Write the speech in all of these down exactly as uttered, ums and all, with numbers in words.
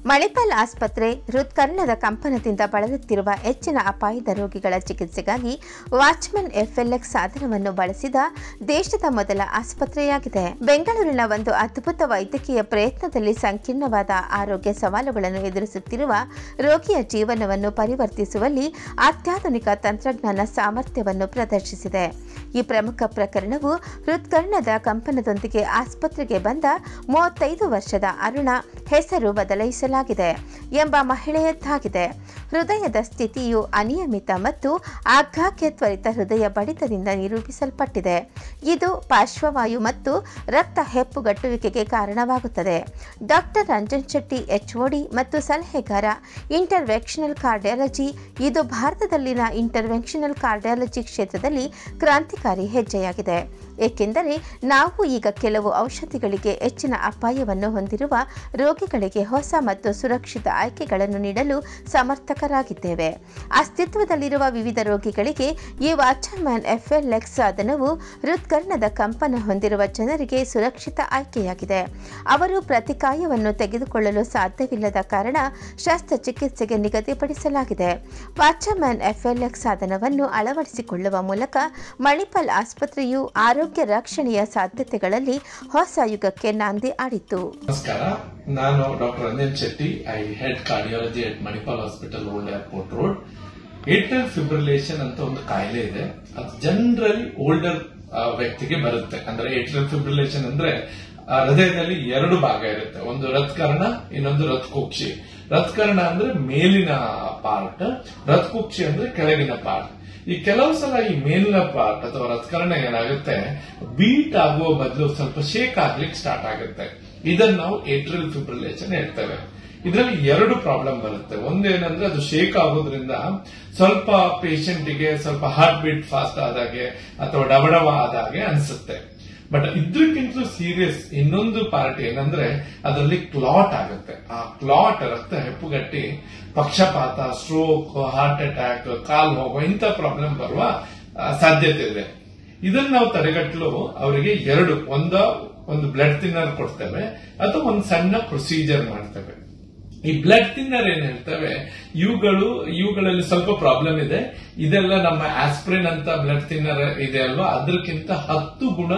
ಮಣಿಪಾಲ್ ಆಸ್ಪತ್ರೆ ಹೃತ್ಕರ್ಣದ ಕಂಪನದಿಂದ ಬಳಲುತ್ತಿರುವ ಹೆಚ್ಚಿನ ಅಪಾಯದ ರೋಗಿಗಳ ಚಿಕಿತ್ಸೆಗಾಗಿ ವಾಚ್ಮನ್ ಎಫ್ಎಲ್ಎಕ್ಸ್ ಸಾಧನವನ್ನು ಬಳಸಿದ ದೇಶದ ಮೊದಲ ಆಸ್ಪತ್ರೆಯಾಗಿದೆ. ಬೆಂಗಳೂರಿನ ಒಂದು ಅದ್ಭುತ ವೈದ್ಯಕೀಯ ಪ್ರಯತ್ನದಲ್ಲಿ ಸಂಕೀರ್ಣವಾದ ಆರೋಗ್ಯ ಸವಾಲುಗಳನ್ನು ಎದುರಿಸುತ್ತಿರುವ ರೋಗಿಯ ಜೀವನವನ್ನು ಪರಿವರ್ತಿಸುವಲ್ಲಿ ಅತ್ಯಾಧುನಿಕ ತಂತ್ರಜ್ಞಾನ ಸಾಮರ್ಥ್ಯವನ್ನು ಪ್ರದರ್ಶಿಸಿದೆ. ಈ ಪ್ರಮುಖ ಪ್ರಕರಣವು ಹೃತ್ಕರ್ಣದ ಕಂಪನದೊಂದಿಗೆ ಆಸ್ಪತ್ರೆಗೆ ಬಂದ ಮೂವತ್ತೈದು ವರ್ಷದ ಅರುಣ ಹೆಸರು ಬದಲಾಯಿಸಲಾಗಿದೆ ಎಂಬ ಮಹಿಳೆಯದ್ದಾಗಿದೆ. ಹೃದಯದ ಸ್ಥಿತಿಯು ಅನಿಯಮಿತ ಮತ್ತು ಆಘಾತ್ಯ ತ್ವರಿತ ಹೃದಯ ಬಡಿತದಿಂದ ನಿರೂಪಿಸಲ್ಪಟ್ಟಿದೆ. ಇದು ಪಾರ್ಶ್ವವಾಯು ಮತ್ತು ರಕ್ತ ಹೆಪ್ಪುಗಟ್ಟುವಿಕೆಗೆ ಕಾರಣವಾಗುತ್ತದೆ. ಡಾಕ್ಟರ್ ರಂಜನ್ ಶೆಟ್ಟಿ ಎಚ್ಒಡಿ ಮತ್ತು ಸಲಹೆಗಾರ ಇಂಟರ್ವೆನ್ಷನಲ್ ಕಾರ್ಡಿಯಾಲಜಿ. ಇದು ಭಾರತದಲ್ಲಿನ ಇಂಟರ್ವೆನ್ಷನಲ್ ಕಾರ್ಡಿಯಾಲಜಿ ಕ್ಷೇತ್ರದಲ್ಲಿ ಕ್ರಾಂತಿಕಾರಿ ಹೆಜ್ಜೆಯಾಗಿದೆ, ಏಕೆಂದರೆ ನಾವು ಈಗ ಕೆಲವು ಔಷಧಿಗಳಿಗೆ ಹೆಚ್ಚಿನ ಅಪಾಯವನ್ನು ಹೊಂದಿರುವ ರೋಗಿಗಳಿಗೆ ಹೊಸ ಮತ್ತು ಸುರಕ್ಷಿತ ಆಯ್ಕೆಗಳನ್ನು ನೀಡಲು ಸಮರ್ಥಕರಾಗಿದ್ದೇವೆ. ಅಸ್ತಿತ್ವದಲ್ಲಿರುವ ವಿವಿಧ ರೋಗಿಗಳಿಗೆ ಈ ವಾಚ್ಮನ್ ಎಫ್ಎಲ್ಎಕ್ಸ್ ಸಾಧನವು ಹೃತ್ಕರ್ಣದ ಕಂಪನ ಹೊಂದಿರುವ ಜನರಿಗೆ ಸುರಕ್ಷಿತ ಆಯ್ಕೆಯಾಗಿದೆ. ಅವರು ಪ್ರತಿಕಾಯವನ್ನು ತೆಗೆದುಕೊಳ್ಳಲು ಸಾಧ್ಯವಿಲ್ಲದ ಕಾರಣ ಶಸ್ತ್ರಚಿಕಿತ್ಸೆಗೆ ನಿಗದಿಪಡಿಸಲಾಗಿದೆ. ವಾಚ್ಮನ್ ಎಫ್ಎಲ್ಎಕ್ಸ್ ಸಾಧನವನ್ನು ಅಳವಡಿಸಿಕೊಳ್ಳುವ ಮೂಲಕ ಮಣಿಪಾಲ್ ಆಸ್ಪತ್ರೆಯು ಆರೋಗ್ಯ ರಕ್ಷಣೆಯ ಸಾಧ್ಯತೆಗಳಲ್ಲಿ ಹೊಸ ಯುಗಕ್ಕೆ ನಾಂದಿ ಆಡಿತು. ನಮಸ್ಕಾರ, ನಾನು doctor Ranjan Shetty. I head cardiology at Manipal hospital old airport road. Atrial fibrillation ಅಂತ ಒಂದು ಕಾಯಿಲೆ ಇದೆ. ಅದು ಜನರಲಿ ಓಲ್ಡರ್ ವ್ಯಕ್ತಿಗೆ ಬರುತ್ತೆ. ಅಂದ್ರೆ ಏಟ್ರಿಯಲ್ ಫಿಬ್ರಿಲೇಷನ್ ಅಂದ್ರೆ ಹೃದಯದಲ್ಲಿ ಎರಡು ಭಾಗ ಇರುತ್ತೆ, ಒಂದು ಹೃತ್ಕರ್ಣ, ಇನ್ನೊಂದು ಹೃತ್ಕುಕ್ಷಿ. ಹೃತ್ಕರ್ಣ ಅಂದ್ರೆ ಮೇಲಿನ ಪಾರ್ಟ್, ಹೃತ್ಕುಕ್ಷಿ ಅಂದ್ರೆ ಕೆಳಗಿನ ಪಾರ್ಟ್. ಈ ಕೆಲವು ಸಲ ಈ ಮೇಲಿನ ಪಾರ್ಟ್ ಅಥವಾ ಹೃತ್ಕರ್ಣ ಏನಾಗುತ್ತೆ, ಬೀಟ್ ಆಗುವ ಬದಲು ಸ್ವಲ್ಪ ಶೇಕ್ ಆಗ್ಲಿಕ್ಕೆ ಸ್ಟಾರ್ಟ್ ಆಗುತ್ತೆ. ಇದನ್ನ ನಾವು ಏಟ್ರಿಯಲ್ ಫಿಬ್ರಿಲೇಷನ್ ಹೇಳ್ತೇವೆ. ಇದರಲ್ಲಿ ಎರಡು ಪ್ರಾಬ್ಲಮ್ ಬರುತ್ತೆ. ಒಂದೇನಂದ್ರೆ ಅದು ಶೇಕ್ ಆಗೋದ್ರಿಂದ ಸ್ವಲ್ಪ ಪೇಷಂಟ್ಗೆ ಸ್ವಲ್ಪ ಹಾರ್ಟ್ ಬೀಟ್ ಫಾಸ್ಟ್ ಆದಾಗೆ ಅಥವಾ ಡಬಡವ ಆದಾಗೆ ಅನ್ಸುತ್ತೆ. ಬಟ್ ಇದಕ್ಕಿಂತಲೂ ಸೀರಿಯಸ್ ಇನ್ನೊಂದು ಪಾರ್ಟ್ ಏನಂದ್ರೆ ಅದರಲ್ಲಿ ಕ್ಲಾಟ್ ಆಗುತ್ತೆ. ಆ ಕ್ಲಾಟ್ ರಕ್ತ ಹೆಪ್ಪುಗಟ್ಟಿ ಪಕ್ಷಪಾತ, ಸ್ಟ್ರೋಕ್, ಹಾರ್ಟ್ ಅಟ್ಯಾಕ್, ಕಾಲ್ ಹೋಗೋ ಇಂಥ ಪ್ರಾಬ್ಲಮ್ ಬರುವ ಸಾಧ್ಯತೆ ಇದೆ. ಇದನ್ನ ನಾವು ತಡೆಗಟ್ಟಲು ಅವರಿಗೆ ಎರಡು, ಒಂದ ಒಂದು ಬ್ಲಡ್ ಥಿನ್ನರ್ ಕೊಡ್ತೇವೆ ಅಥವಾ ಒಂದು ಸಣ್ಣ ಪ್ರೊಸೀಜರ್ ಮಾಡ್ತೇವೆ. ಈ ಬ್ಲಡ್ ಥಿನ್ನರ್ ಏನ್ ಹೇಳ್ತೇವೆ, ಇವುಗಳು ಇವುಗಳಲ್ಲಿ ಸ್ವಲ್ಪ ಪ್ರಾಬ್ಲಮ್ ಇದೆ. ಇದೆಲ್ಲ ನಮ್ಮ ಆಸ್ಪ್ರಿನ್ ಅಂತ ಬ್ಲಡ್ ಥಿನ್ನರ್ ಇದೆ ಅಲ್ವಾ, ಅದಕ್ಕಿಂತ ಹತ್ತು ಗುಣ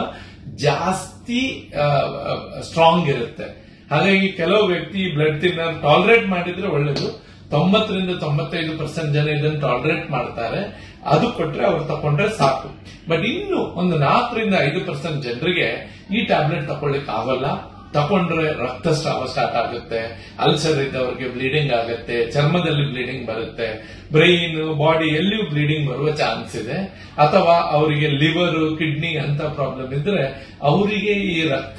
ಜಾಸ್ತಿ ಸ್ಟ್ರಾಂಗ್ ಇರುತ್ತೆ. ಹಾಗಾಗಿ ಕೆಲವು ವ್ಯಕ್ತಿ ಬ್ಲಡ್ ಥಿನ್ನರ್ ಟಾಲರೇಟ್ ಮಾಡಿದ್ರೆ ಒಳ್ಳೇದು. ತೊಂಬತ್ತರಿಂದ ತೊಂಬತ್ತೈದು ಪರ್ಸೆಂಟ್ ಜನ ಇದನ್ನು ಟಾಲರೇಟ್ ಮಾಡ್ತಾರೆ. ಅದು ಕೊಟ್ರೆ ಅವ್ರು ತಕೊಂಡ್ರೆ ಸಾಕು. ಬಟ್ ಇನ್ನು ಒಂದು ನಾಲ್ಕರಿಂದ ಐದು ಪರ್ಸೆಂಟ್ ಜನರಿಗೆ ಈ ಟ್ಯಾಬ್ಲೆಟ್ ತಕೊಳ್ಳಿಕ್ ಆಗಲ್ಲ. ತಕೊಂಡ್ರೆ ರಕ್ತಸ್ರಾವ ಸ್ಟಾರ್ಟ್ ಆಗುತ್ತೆ, ಅಲ್ಸರ್ ಇದ್ದವರಿಗೆ ಬ್ಲೀಡಿಂಗ್ ಆಗುತ್ತೆ, ಚರ್ಮದಲ್ಲಿ ಬ್ಲೀಡಿಂಗ್ ಬರುತ್ತೆ, ಬ್ರೈನ್, ಬಾಡಿ ಎಲ್ಲಿಯೂ ಬ್ಲೀಡಿಂಗ್ ಬರುವ ಚಾನ್ಸ್ ಇದೆ. ಅಥವಾ ಅವರಿಗೆ ಲಿವರ್, ಕಿಡ್ನಿ ಅಂತ ಪ್ರಾಬ್ಲಮ್ ಇದ್ರೆ ಅವರಿಗೆ ಈ ರಕ್ತ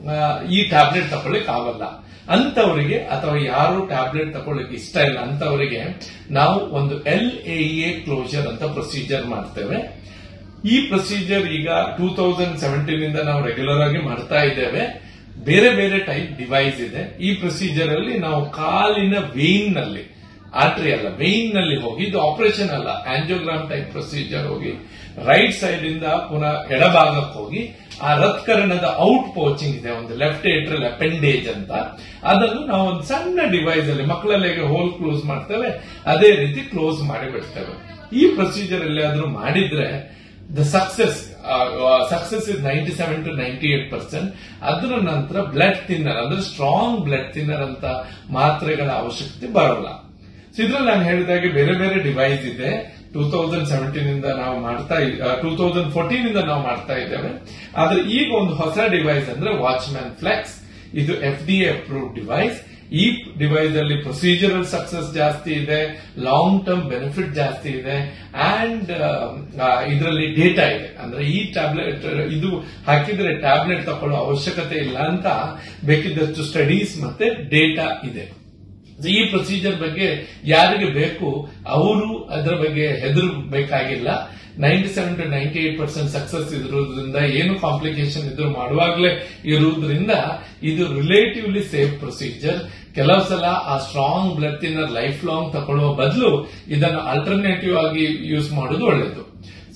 ಈ ಟ್ಯಾಬ್ಲೆಟ್ ತಕೊಳ್ಳಿಕ್ ಆಗಲ್ಲ. ಅಂತವರಿಗೆ ಅಥವಾ ಯಾರು ಟ್ಯಾಬ್ಲೆಟ್ ತಕೊಳ್ಳಿಕ್ ಇಷ್ಟ ಇಲ್ಲ ಅಂತವರಿಗೆ ನಾವು ಒಂದು ಎಲ್ ಎ ಎ ಕ್ಲೋಜರ್ ಅಂತ ಪ್ರೊಸೀಜರ್ ಮಾಡ್ತೇವೆ. ಈ ಪ್ರೊಸೀಜರ್ ಈಗ ಟೂ ತೌಸಂಡ್ ಸೆವೆಂಟೀನ್ ಇಂದ ನಾವು ರೆಗ್ಯುಲರ್ ಆಗಿ ಮಾಡ್ತಾ ಇದ್ದೇವೆ. ಬೇರೆ ಬೇರೆ ಟೈಪ್ ಡಿವೈಸ್ ಇದೆ. ಈ ಪ್ರೊಸೀಜರ್ ಅಲ್ಲಿ ನಾವು ಕಾಲಿನ ವೇನ್ ನಲ್ಲಿ, ಆಟ್ರಿಯಲ್ ವೇನ್ ನಲ್ಲಿ ಹೋಗಿ, ಇದು ಆಪರೇಷನ್ ಅಲ್ಲ, ಆಂಜಿಯೋಗ್ರಾಮ್ ಟೈಪ್ ಪ್ರೊಸೀಜರ್ ಹೋಗಿ ರೈಟ್ ಸೈಡ್ ಇಂದ ಪುನಃ ಎಡಭಾಗಕ್ಕೆ ಹೋಗಿ ಆ ಹೃತ್ಕರ್ಣದ ಔಟ್ ಪೋಚಿಂಗ್ ಇದೆ, ಒಂದು ಲೆಫ್ಟ್ ಏಟ್ರಿಯಲ್ ಅಪೆಂಡೇಜ್ ಅಂತ, ಅದನ್ನು ನಾವು ಒಂದು ಸಣ್ಣ ಡಿವೈಸ್ ಅಲ್ಲಿ ಮಕ್ಕಳಲ್ಲಿ ಹೋಲ್ ಕ್ಲೋಸ್ ಮಾಡ್ತೇವೆ, ಅದೇ ರೀತಿ ಕ್ಲೋಸ್ ಮಾಡಿ ಬಿಡ್ತೇವೆ. ಈ ಪ್ರೊಸೀಜರ್ ಎಲ್ಲಿಯಾದ್ರೂ ಮಾಡಿದ್ರೆ the success success is ninety seven to ninety eight percent. ಅದರ ನಂತರ ಬ್ಲಡ್ ಥಿನ್ನರ್ ಅಂದ್ರೆ ಸ್ಟ್ರಾಂಗ್ ಬ್ಲಡ್ ಥಿನ್ನರ್ ಅಂತ ಮಾತ್ರೆಗಳ ಅವಶ್ಯಕತೆ ಬರೋಲ್ಲ. ಸೊ ಇದ್ರಲ್ಲಿ ನಾನು ಹೇಳಿದಾಗೆ ಬೇರೆ ಬೇರೆ ಡಿವೈಸ್ ಇದೆ. ಟೂ ತೌಸಂಡ್ ಸೆವೆಂಟೀನ್ ಇಂದ ನಾವು ಮಾಡ್ತಾ ಟೂ ತೌಸಂಡ್ ಫೋರ್ಟೀನ್ ಇಂದ ನಾವು ಮಾಡ್ತಾ ಇದ್ದೇವೆ. ಆದ್ರೆ ಈಗ ಒಂದು ಹೊಸ ಡಿವೈಸ್ ಅಂದ್ರೆ ವಾಚ್ಮನ್ ಫ್ಲೆಕ್ಸ್. ಇದು F D A approved device. ಈ ಡಿವೈಸ್ ಅಲ್ಲಿ ಪ್ರೊಸೀಜರಲ್ ಸಕ್ಸಸ್ ಜಾಸ್ತಿ ಇದೆ, ಲಾಂಗ್ ಟರ್ಮ್ ಬೆನಿಫಿಟ್ ಜಾಸ್ತಿ ಇದೆ, ಅಂಡ್ ಇದರಲ್ಲಿ ಡೇಟಾ ಇದೆ. ಅಂದ್ರೆ ಈ ಟ್ಯಾಬ್ಲೆಟ್ ಇದು ಹಾಕಿದ್ರೆ ಟ್ಯಾಬ್ಲೆಟ್ ತಗೊಳ್ಳೋ ಅವಶ್ಯಕತೆ ಇಲ್ಲ ಅಂತ ಬೇಕಿದ್ದಷ್ಟು ಸ್ಟಡೀಸ್ ಮತ್ತೆ ಡೇಟಾ ಇದೆ. ಈ ಪ್ರೊಸೀಜರ್ ಬಗ್ಗೆ ಯಾರಿಗೆ ಬೇಕು ಅವರು ಅದರ ಬಗ್ಗೆ ಹೆದರಬೇಕಾಗಿಲ್ಲ. Ninety seven to ninety eight percent success ಇರೋದ್ರಿಂದ, ಏನು ಕಾಂಪ್ಲಿಕೇಶನ್ ಇದ್ರು ಮಾಡುವಾಗಲೇ ಇರುವುದರಿಂದ ಇದು ರಿಲೇಟಿವ್ಲಿ ಸೇಫ್ ಪ್ರೊಸೀಜರ್. ಕೆಲವು ಸಲ ಆ strong blood thinner lifelong ತಗೊಳ್ಳುವ ಬದಲು ಇದನ್ನು ಆಲ್ಟರ್ನೇಟಿವ್ ಆಗಿ ಯೂಸ್ ಮಾಡೋದು ಒಳ್ಳೆಯದು.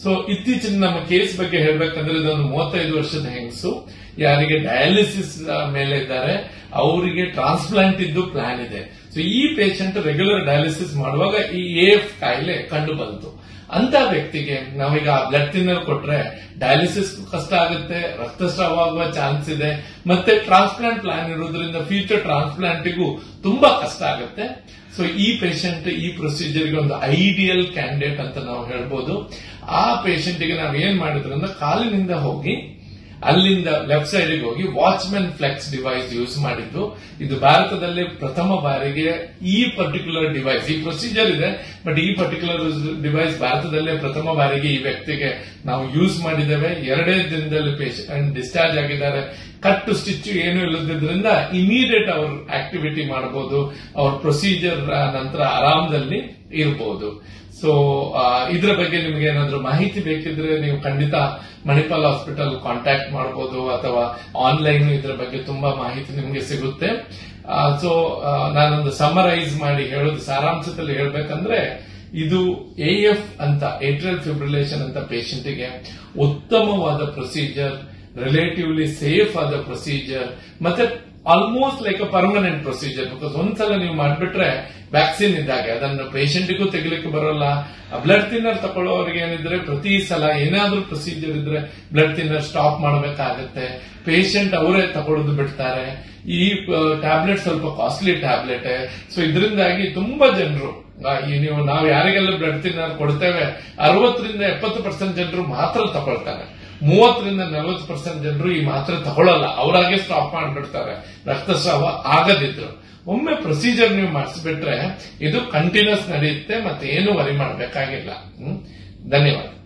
ಸೊ ಇತ್ತೀಚಿನ ನಮ್ಮ ಕೇಸ್ ಬಗ್ಗೆ ಹೇಳ್ಬೇಕಂದ್ರೆ ಇದೊಂದು ಮೂವತ್ತೈದು ವರ್ಷದ ಹೆಂಗಸು, ಯಾರಿಗೆ ಡಯಾಲಿಸಿಸ್ ಮೇಲೆ ಇದ್ದಾರೆ, ಅವರಿಗೆ ಟ್ರಾನ್ಸ್ಪ್ಲಾಂಟ್ ಇದ್ದು ಪ್ಲಾನ್ ಇದೆ. ಸೊ ಈ ಪೇಷಂಟ್ ರೆಗ್ಯುಲರ್ ಡಯಾಲಿಸಿಸ್ ಮಾಡುವಾಗ ಈ ಎ ಎಫ್ ಕಾಯಿಲೆ ಕಂಡು ಬಂತು. ಅಂತ ವ್ಯಕ್ತಿಗೆ ನಾವೀಗ ಬ್ಲಡ್ ಥಿನ್ನರ್ ಕೊಟ್ರೆ ಡಯಾಲಿಸಿಸ್ ಕಷ್ಟ ಆಗುತ್ತೆ, ರಕ್ತಸ್ರಾವ ಆಗುವ ಚಾನ್ಸ್ ಇದೆ, ಮತ್ತೆ ಟ್ರಾನ್ಸ್ಪ್ಲಾಂಟ್ ಪ್ಲಾನ್ ಇರೋದ್ರಿಂದ ಫ್ಯೂಚರ್ ಟ್ರಾನ್ಸ್ಪ್ಲಾಂಟಿಗೂ ತುಂಬಾ ಕಷ್ಟ ಆಗುತ್ತೆ. ಸೊ ಈ ಪೇಷಂಟ್ ಈ ಪ್ರೊಸೀಜರ್ಗೆ ಒಂದು ಐಡಿಯಲ್ ಕ್ಯಾಂಡಿಡೇಟ್ ಅಂತ ನಾವು ಹೇಳ್ಬೋದು. ಆ ಪೇಷಂಟ್ಗೆ ನಾವು ಏನ್ ಮಾಡಿದ್ರು ಅಂದ್ರೆ ಕಾಲಿನಿಂದ ಹೋಗಿ ಅಲ್ಲಿಂದ ಲೆಫ್ಟ್ ಸೈಡ್ ಹೋಗಿ ವಾಚ್ಮನ್ ಫ್ಲೆಕ್ಸ್ ಡಿವೈಸ್ ಯೂಸ್ ಮಾಡಿದ್ದು. ಇದು ಭಾರತದಲ್ಲಿ ಪ್ರಥಮ ಬಾರಿಗೆ ಈ ಪರ್ಟಿಕ್ಯುಲರ್ ಡಿವೈಸ್, ಈ ಪ್ರೊಸೀಜರ್ ಇದೆ ಬಟ್ ಈ ಪರ್ಟಿಕ್ಯುಲರ್ ಡಿವೈಸ್ ಭಾರತದಲ್ಲೇ ಪ್ರಥಮ ಬಾರಿಗೆ ಈ ವ್ಯಕ್ತಿಗೆ ನಾವು ಯೂಸ್ ಮಾಡಿದ್ದೇವೆ. ಎರಡೇ ದಿನದಲ್ಲಿ ಪೇಷಂಟ್ ಡಿಸ್ಚಾರ್ಜ್ ಆಗಿದ್ದಾರೆ. ಕಟ್ಟು ಸ್ಟಿಚ್ ಏನು ಇಲ್ಲದ್ರಿಂದ ಇಮಿಡಿಯೇಟ್ ಅವ್ರ ಆಕ್ಟಿವಿಟಿ ಮಾಡಬಹುದು, ಅವ್ರ ಪ್ರೊಸೀಜರ್ ನಂತರ ಆರಾಮದಲ್ಲಿ ಇರಬಹುದು. ಸೊ ಇದ್ರ ಬಗ್ಗೆ ನಿಮ್ಗೆ ಏನಾದ್ರು ಮಾಹಿತಿ ಬೇಕಿದ್ರೆ ನೀವು ಖಂಡಿತ ಮಣಿಪಾಲ್ ಹಾಸ್ಪಿಟಲ್ ಕಾಂಟ್ಯಾಕ್ಟ್ ಮಾಡಬಹುದು, ಅಥವಾ ಆನ್ಲೈನ್ ಇದ್ರ ಬಗ್ಗೆ ತುಂಬಾ ಮಾಹಿತಿ ನಿಮ್ಗೆ ಸಿಗುತ್ತೆ. ಸೊ ನಾನೊಂದು ಸಮರೈಸ್ ಮಾಡಿ ಹೇಳೋದು, ಸಾರಾಂಶದಲ್ಲಿ ಹೇಳ್ಬೇಕಂದ್ರೆ ಇದು ಎ ಎಫ್ ಅಂತ ಏಟ್ರಿಯಲ್ ಫಿಬ್ರಿಲೇಷನ್ ಅಂತ ಪೇಷಂಟ್ಗೆ ಉತ್ತಮವಾದ ಪ್ರೊಸೀಜರ್, ರಿಲೇಟಿವ್ಲಿ ಸೇಫ್ ಆದ ಪ್ರೊಸೀಜರ್, ಮತ್ತೆ almost like a permanent procedure. Because ಒಂದ್ಸಲ ನೀವು ಮಾಡ್ಬಿಟ್ರೆ ವ್ಯಾಕ್ಸಿನ್ ಇದ್ದಾಗೆ ಅದನ್ನು ಪೇಷಂಟ್ಗೂ ತೆಗಿಲಿಕ್ಕೆ ಬರೋಲ್ಲ. ಬ್ಲಡ್ ಥಿನ್ನರ್ ತಗೊಳ್ಳೋರಿಗೆ ಏನಿದ್ರೆ ಪ್ರತಿ ಸಲ ಏನಾದ್ರೂ ಪ್ರೊಸೀಜರ್ ಇದ್ರೆ ಬ್ಲಡ್ ಥಿನ್ನರ್ ಸ್ಟಾಪ್ ಮಾಡಬೇಕಾಗತ್ತೆ. ಪೇಷಂಟ್ ಅವರೇ ತಗೊಳ್ಳೋದು ಬಿಡ್ತಾರೆ. ಈ ಟ್ಯಾಬ್ಲೆಟ್ ಸ್ವಲ್ಪ ಕಾಸ್ಟ್ಲಿ ಟ್ಯಾಬ್ಲೆಟ್. ಸೊ ಇದರಿಂದಾಗಿ ತುಂಬಾ ಜನರು, ನೀವು ನಾವು ಯಾರಿಗೆಲ್ಲ ಬ್ಲಡ್ ಥಿನ್ನರ್ ಕೊಡ್ತೇವೆ ಅರವತ್ತರಿಂದ ಎಪ್ಪತ್ತು ಪರ್ಸೆಂಟ್ ಜನರು ಮಾತ್ರ ತಗೊಳ್ತಾರೆ. ಮೂವತ್ತರಿಂದ ನಲವತ್ತು ಪರ್ಸೆಂಟ್ ಜನರು ಈ ಮಾತ್ರೆ ತಗೊಳ್ಳಲ್ಲ, ಅವರಾಗೆ ಸ್ಟಾಪ್ ಮಾಡಿಬಿಡ್ತಾರೆ ರಕ್ತಸ್ರಾವ ಆಗದಿದ್ರು. ಒಮ್ಮೆ ಪ್ರೊಸೀಜರ್ ನೀವು ಮಾಡಿಸ್ಬಿಟ್ರೆ ಇದು ಕಂಟಿನ್ಯೂಸ್ ನಡೆಯುತ್ತೆ, ಮತ್ತೆ ಏನು ವರಿ ಮಾಡಬೇಕಾಗಿಲ್ಲ. ಧನ್ಯವಾದ.